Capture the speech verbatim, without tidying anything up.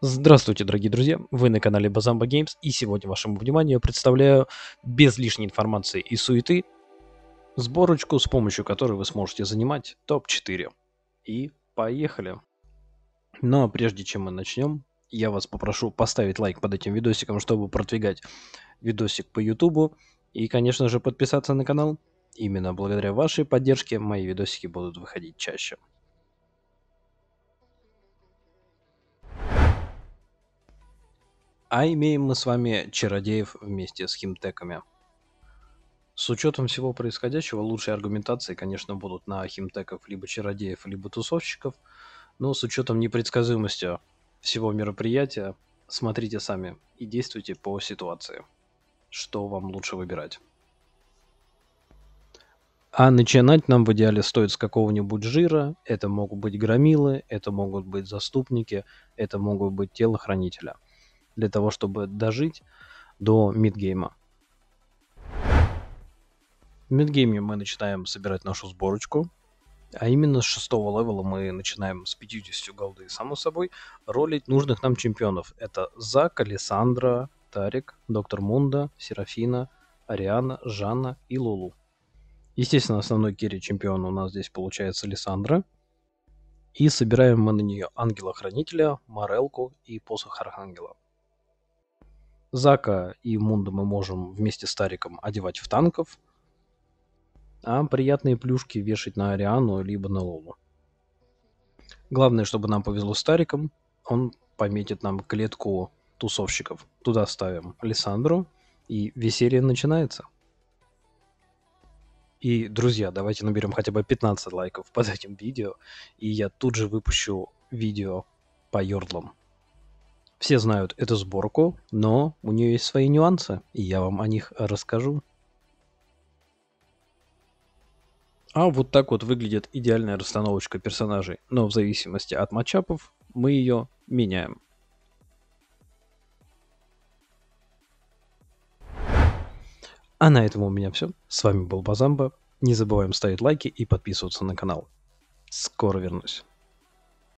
Здравствуйте, дорогие друзья! Вы на канале Bazamba Games, и сегодня вашему вниманию представляю без лишней информации и суеты сборочку, с помощью которой вы сможете занимать топ четыре. И поехали! Но прежде чем мы начнем, я вас попрошу поставить лайк под этим видосиком, чтобы продвигать видосик по ютубу. И, конечно же, подписаться на канал. Именно благодаря вашей поддержке мои видосики будут выходить чаще. А имеем мы с вами чародеев вместе с химтеками. С учетом всего происходящего, лучшие аргументации, конечно, будут на химтеков, либо чародеев, либо тусовщиков. Но с учетом непредсказуемости всего мероприятия, смотрите сами и действуйте по ситуации, что вам лучше выбирать. А начинать нам в идеале стоит с какого-нибудь жира. Это могут быть громилы, это могут быть заступники, это могут быть телохранителя. Для того, чтобы дожить до мидгейма. В мидгейме мы начинаем собирать нашу сборочку. А именно с шестого левела мы начинаем с пятидесяти голды, само собой, ролить нужных нам чемпионов. Это Зак, Алессандра, Тарик, Доктор Мунда, Серафина, Ариана, Жанна и Лулу. Естественно, основной керри чемпион у нас здесь получается Алессандра. И собираем мы на нее Ангела-Хранителя, Морелку и Посох Архангела. Зака и Мунда мы можем вместе с Тариком одевать в танков, а приятные плюшки вешать на Ариану либо на Лолу. Главное, чтобы нам повезло с Тариком, он пометит нам клетку тусовщиков. Туда ставим Алессандру, и веселье начинается. И, друзья, давайте наберем хотя бы пятнадцать лайков под этим видео, и я тут же выпущу видео по йордлам. Все знают эту сборку, но у нее есть свои нюансы, и я вам о них расскажу. А вот так вот выглядит идеальная расстановочка персонажей, но в зависимости от матчапов мы ее меняем. А на этом у меня все. С вами был Базамба. Не забываем ставить лайки и подписываться на канал. Скоро вернусь.